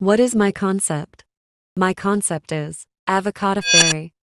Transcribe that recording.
What is my concept? My concept is avocado fairy.